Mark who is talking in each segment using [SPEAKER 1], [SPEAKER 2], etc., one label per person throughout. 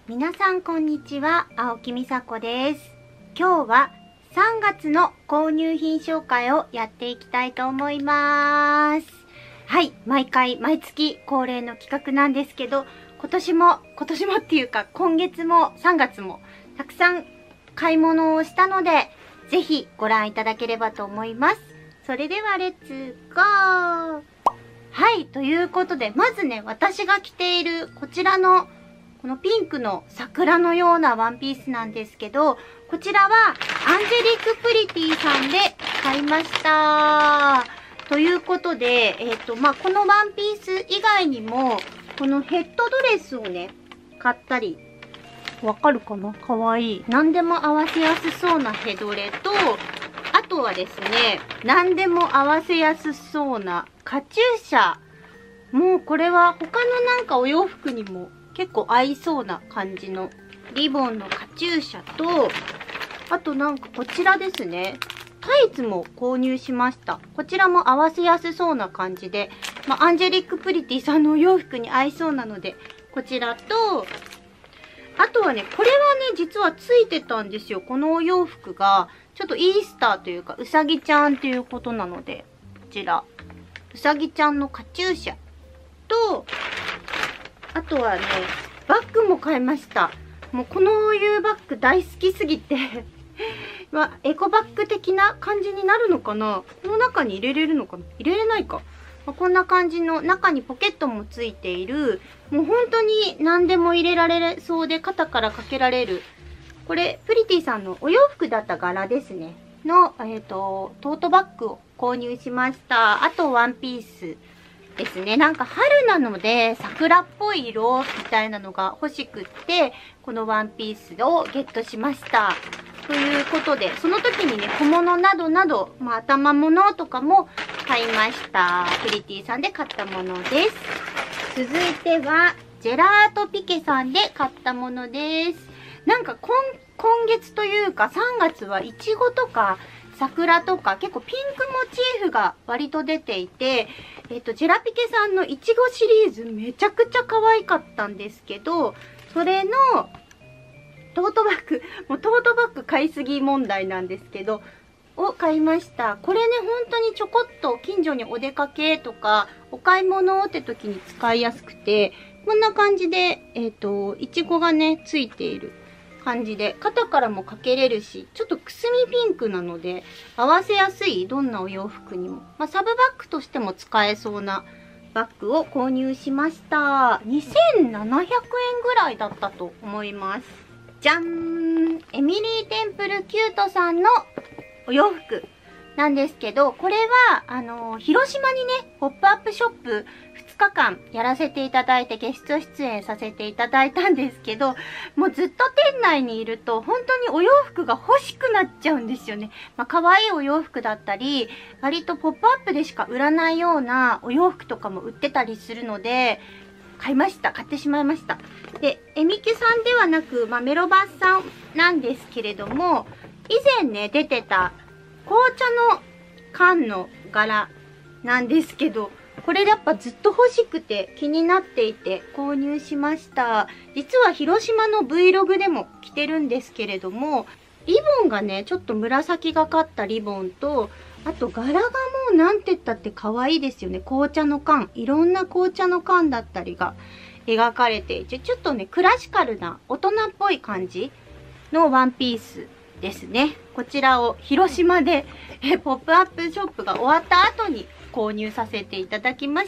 [SPEAKER 1] 皆さんこんにちは、青木美佐子です。今日は3月の購入品紹介をやっていきたいと思います。はい、毎月恒例の企画なんですけど、今年もっていうか今月も3月もたくさん買い物をしたので、ぜひご覧いただければと思います。それではレッツゴー。はい、ということで、まずね、私が着ているこちらのこのピンクの桜のようなワンピースなんですけど、こちらはアンジェリックプリティさんで買いました。ということで、このワンピース以外にも、このヘッドドレスをね、買ったり、わかるかな？かわいい。何でも合わせやすそうなヘドレと、あとはですね、何でも合わせやすそうなカチューシャ。もうこれは他のなんかお洋服にも結構合いそうな感じのリボンのカチューシャと、あとなんかこちらですね。タイツも購入しました。こちらも合わせやすそうな感じで、アンジェリックプリティさんのお洋服に合いそうなので、こちらと、あとはね、これはね、実はついてたんですよ。このお洋服が、ちょっとイースターというか、うさぎちゃんということなので、こちら、うさぎちゃんのカチューシャと、あとはね、バッグも買いました。もうこのいうバッグ大好きすぎてエコバッグ的な感じになるのかな？この中に入れれるのかな？入れれないか。こんな感じの中にポケットもついている、もう本当に何でも入れられそうで肩からかけられる。これ、プリティさんのお洋服だった柄ですね。の、トートバッグを購入しました。あとワンピースですね。なんか春なので桜っぽい色みたいなのが欲しくって、このワンピースをゲットしました。ということで、その時にね、小物などなど、頭物とかも買いました。プリティさんで買ったものです。続いては、ジェラートピケさんで買ったものです。なんか今月というか3月はイチゴとか桜とか結構ピンクモチーフが割と出ていて、ジェラピケさんのイチゴシリーズめちゃくちゃ可愛かったんですけど、それのトートバッグ、もうトートバッグ買いすぎ問題なんですけど、を買いました。これね、本当にちょこっと近所にお出かけとか、お買い物って時に使いやすくて、こんな感じで、いちごがね、ついている感じで、肩からもかけれるし、ちょっとくすみピンクなので、合わせやすい、どんなお洋服にも。サブバッグとしても使えそうなバッグを購入しました。2700円ぐらいだったと思います。じゃん！エミリーテンプルキュートさんのお洋服なんですけど、これは、広島にね、ポップアップショップ2日間やらせていただいてゲスト出演させていただいたんですけど、もうずっと店内にいると本当にお洋服が欲しくなっちゃうんですよね。可愛いお洋服だったり、割とポップアップでしか売らないようなお洋服とかも売ってたりするので、買ってしまいました。で、エミキュさんではなく、メロバスさんなんですけれども、以前ね、出てた紅茶の缶の柄なんですけど、これやっぱずっと欲しくて気になっていて購入しました。実は広島の Vlog でも着てるんですけれども、リボンがね、ちょっと紫がかったリボンと、あと柄がもうなんて言ったって可愛いですよね。紅茶の缶。いろんな紅茶の缶だったりが描かれていて、ちょっとね、クラシカルな大人っぽい感じのワンピースですね。こちらを広島でポップアップショップが終わった後に購入させていただきました。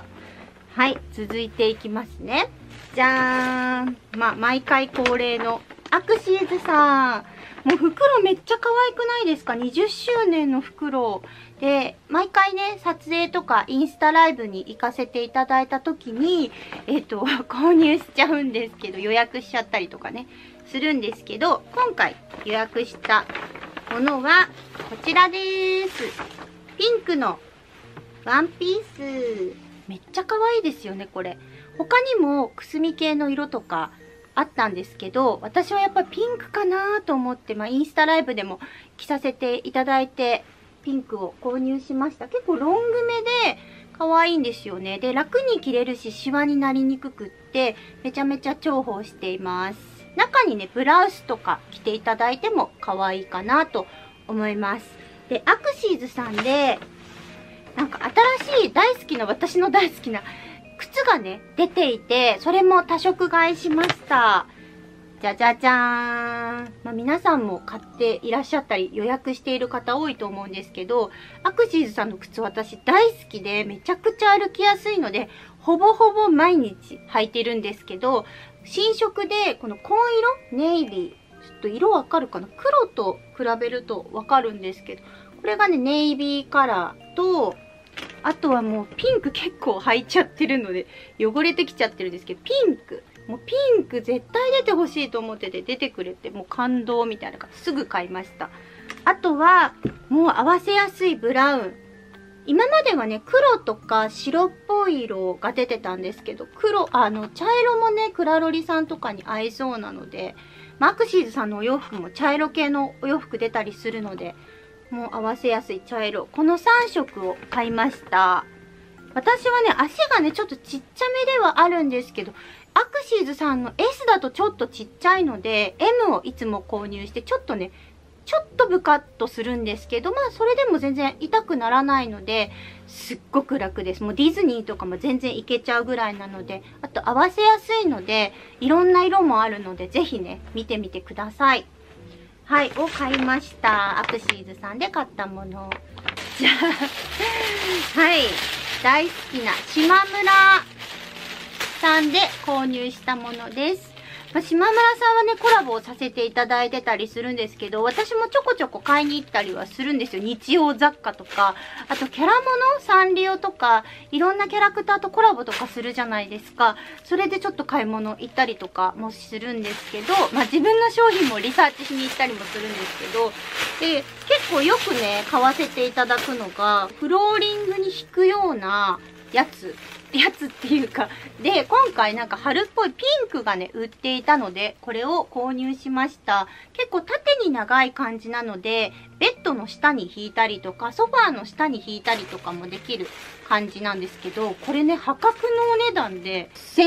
[SPEAKER 1] はい、続いていきますね。じゃーん。毎回恒例のアクシーズさん。もう袋めっちゃ可愛くないですか？ 20 周年の袋。で、毎回ね、撮影とかインスタライブに行かせていただいた時に、購入しちゃうんですけど、予約しちゃったりとかね、するんですけど、今回予約したものはこちらです。ピンクのワンピース。めっちゃ可愛いですよね、これ。他にもくすみ系の色とかあったんですけど、私はやっぱピンクかなと思って、インスタライブでも着させていただいて、ピンクを購入しました。結構ロングめで、 可愛いんですよね。で、楽に着れるし、シワになりにくくって、めちゃめちゃ重宝しています。中にね、ブラウスとか着ていただいても可愛いかなと思います。で、アクシーズさんで、なんか新しい私の大好きな靴がね、出ていて、それも多色買いしました。じゃじゃじゃーん。皆さんも買っていらっしゃったり予約している方多いと思うんですけど、アクシーズさんの靴私大好きでめちゃくちゃ歩きやすいので、ほぼほぼ毎日履いてるんですけど、新色でこの紺色、ネイビー、ちょっと色わかるかな？黒と比べるとわかるんですけど、これがね、ネイビーカラーと、あとはもうピンク結構履いちゃってるので、汚れてきちゃってるんですけど、ピンク。もうピンク絶対出てほしいと思ってて、出てくれて、もう感動みたいな感じ。すぐ買いました。あとは、もう合わせやすいブラウン。今まではね、黒とか白っぽい色が出てたんですけど、茶色もね、クラロリさんとかに合いそうなので、アクシーズさんのお洋服も茶色系のお洋服出たりするので、もう合わせやすい茶色。この3色を買いました。私はね、足がね、ちょっとちっちゃめではあるんですけど、アクシーズさんの S だとちょっとちっちゃいので、M をいつも購入して、ちょっとブカッとするんですけど、それでも全然痛くならないので、すっごく楽です。もうディズニーとかも全然いけちゃうぐらいなので、あと合わせやすいので、いろんな色もあるので、ぜひね、見てみてください。はい、を買いました。アクシーズさんで買ったもの。じゃあ、はい、大好きな島村さんで購入したものです。島村さんはね、コラボをさせていただいてたりするんですけど、私もちょこちょこ買いに行ったりはするんですよ。日用雑貨とか、あとキャラモノ、サンリオとか、いろんなキャラクターとコラボとかするじゃないですか。それでちょっと買い物行ったりとかもするんですけど、自分の商品もリサーチしに行ったりもするんですけど、で、結構よくね、買わせていただくのが、フローリングに引くようなやつっていうか、で、今回なんか春っぽいピンクがね、売っていたので、これを購入しました。結構縦に長い感じなので、ベッドの下に引いたりとか、ソファーの下に引いたりとかもできる感じなんですけど、これね、破格のお値段で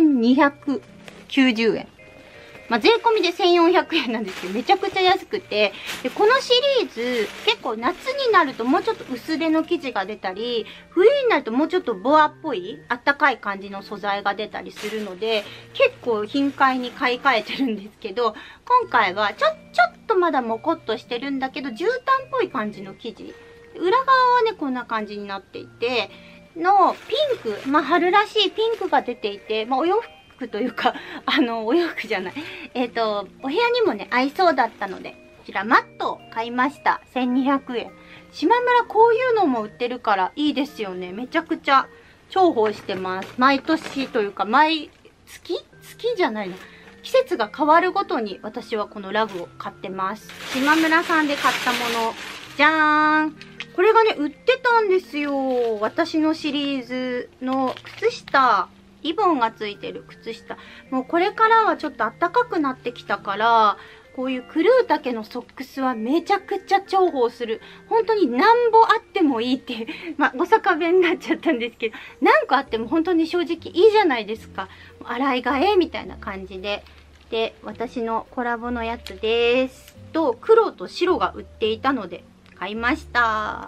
[SPEAKER 1] 1290円。税込みで1400円なんですけど、めちゃくちゃ安くて、で、このシリーズ、結構夏になるともうちょっと薄手の生地が出たり、冬になるともうちょっとボアっぽい、あったかい感じの素材が出たりするので、結構頻回に買い替えてるんですけど、今回はちょっとまだもこっとしてるんだけど、絨毯っぽい感じの生地。裏側はね、こんな感じになっていて、ピンク、春らしいピンクが出ていて、お洋服というか、お洋服じゃない。お部屋にもね、合いそうだったので、こちらマットを買いました。1200円。島村こういうのも売ってるからいいですよね。めちゃくちゃ重宝してます。毎年というか、毎月じゃないの。季節が変わるごとに私はこのラグを買ってます。島村さんで買ったもの。じゃーん。これがね、売ってたんですよ。私のシリーズの靴下。リボンがついてる靴下。もうこれからはちょっと暖かくなってきたから、こういうクルー丈のソックスはめちゃくちゃ重宝する。本当に何本あってもいいっていう、大阪弁になっちゃったんですけど、何個あっても本当に正直いいじゃないですか。洗い替えみたいな感じで。で、私のコラボのやつです。黒と白が売っていたので買いました。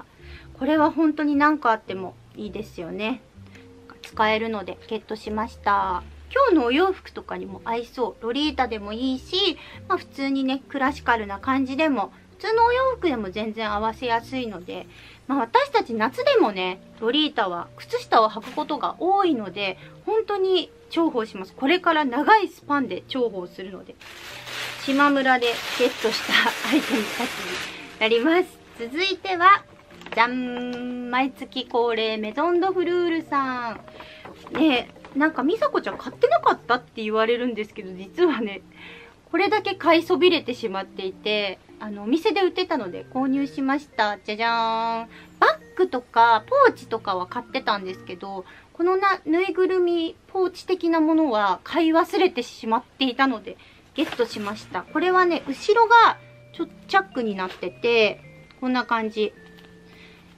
[SPEAKER 1] これは本当に何個あってもいいですよね。使えるのでゲットしました。今日のお洋服とかにも合いそう。ロリータでもいいし、普通にね、クラシカルな感じでも、普通のお洋服でも全然合わせやすいので、私たち夏でもね、ロリータは靴下を履くことが多いので、本当に重宝します。これから長いスパンで重宝するので、島村でゲットしたアイテムたちになります。続いては、じゃん、毎月恒例メゾンドフルールさん。ねえ、なんかみさこちゃん買ってなかったって言われるんですけど、実はね、これだけ買いそびれてしまっていて、お店で売ってたので購入しました。じゃじゃーん。バッグとかポーチとかは買ってたんですけど、このぬいぐるみポーチ的なものは買い忘れてしまっていたので、ゲットしました。これはね、後ろがチャックになってて、こんな感じ。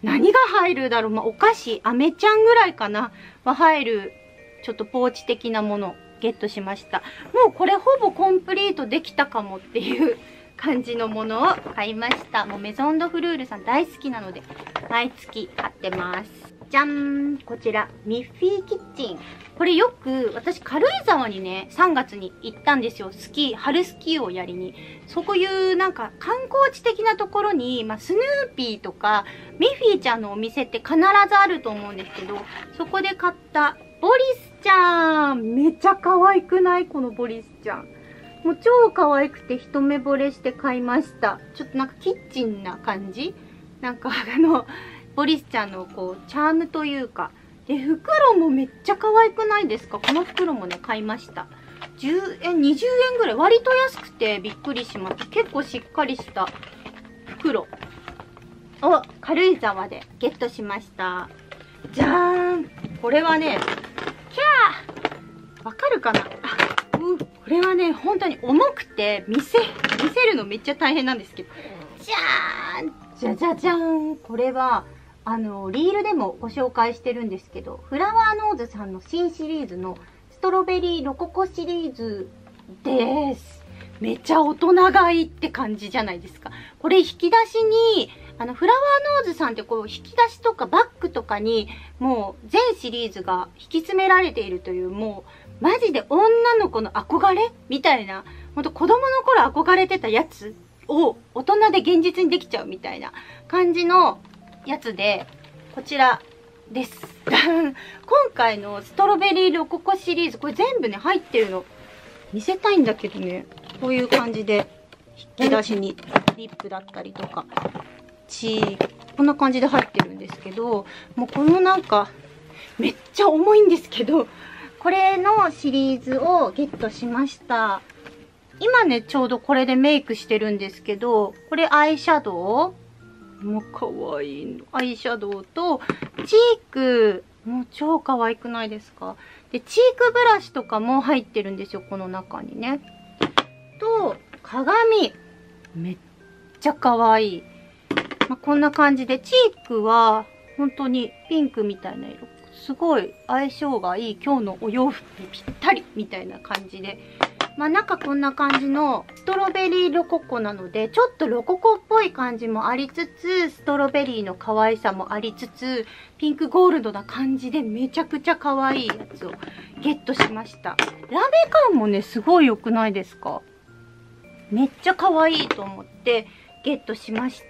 [SPEAKER 1] 何が入るだろう。まあ、お菓子、飴ちゃんぐらいかな。は入る、ちょっとポーチ的なもの、ゲットしました。もうこれほぼコンプリートできたかもっていう感じのものを買いました。もうメゾンドフルールさん大好きなので、毎月買ってます。じゃん！こちら、ミッフィーキッチン。これよく、私軽井沢にね、3月に行ったんですよ。春スキーをやりに。そういうなんか観光地的なところに、まあ、スヌーピーとか、ミッフィーちゃんのお店って必ずあると思うんですけど、そこで買ったボリスちゃん。めっちゃ可愛くない？このボリスちゃん。もう超可愛くて一目惚れして買いました。ちょっとなんかキッチンな感じ？なんかボリスちゃんのこう、チャームというか。で、袋もめっちゃ可愛くないですか？この袋もね、買いました。10円、20円ぐらい。割と安くてびっくりしました。結構しっかりした袋を軽井沢でゲットしました。じゃーん！これはね、キャー！わかるかな？これはね、本当に重くて見せるのめっちゃ大変なんですけど。じゃーん！じゃじゃじゃーん！これは、リールでもご紹介してるんですけど、フラワーノーズさんの新シリーズのストロベリーロココシリーズです。めっちゃ大人がいいって感じじゃないですか。これ引き出しに、フラワーノーズさんってこう引き出しとかバッグとかにもう全シリーズが引き詰められているという、もうマジで女の子の憧れみたいな、ほんと子供の頃憧れてたやつを大人で現実にできちゃうみたいな感じのやつで、こちらです。今回のストロベリーロココシリーズ、これ全部ね、入ってるの。見せたいんだけどね、こういう感じで、引き出しにリップだったりとか、こんな感じで入ってるんですけど、もうこのなんか、めっちゃ重いんですけど、これのシリーズをゲットしました。今ね、ちょうどこれでメイクしてるんですけど、これアイシャドウもう可愛いの。アイシャドウと、チーク。もう超可愛くないですか？で、チークブラシとかも入ってるんですよ、この中にね。と、鏡。めっちゃ可愛い。まあ、こんな感じで、チークは、本当にピンクみたいな色。すごい相性がいい。今日のお洋服にぴったりみたいな感じで。まあ中こんな感じのストロベリーロココなので、ちょっとロココっぽい感じもありつつ、ストロベリーの可愛さもありつつ、ピンクゴールドな感じでめちゃくちゃ可愛いやつをゲットしました。ラメ感もね、すごい良くないですか？めっちゃ可愛いと思ってゲットしました。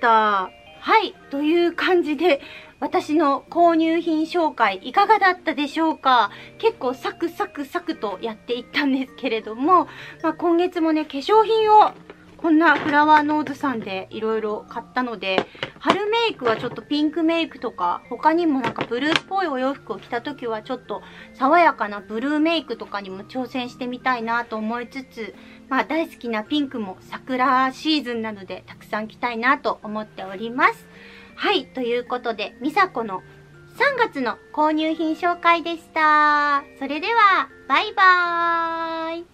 [SPEAKER 1] はい、という感じで、私の購入品紹介いかがだったでしょうか？結構サクサクサクとやっていったんですけれども、まあ、今月もね、化粧品をこんなフラワーノーズさんでいろいろ買ったので、春メイクはちょっとピンクメイクとか、他にもなんかブルーっぽいお洋服を着た時はちょっと爽やかなブルーメイクとかにも挑戦してみたいなと思いつつ、まあ大好きなピンクも桜シーズンなのでたくさん着たいなと思っております。はい、ということで、みさこの3月の購入品紹介でした。それでは、バイバーイ。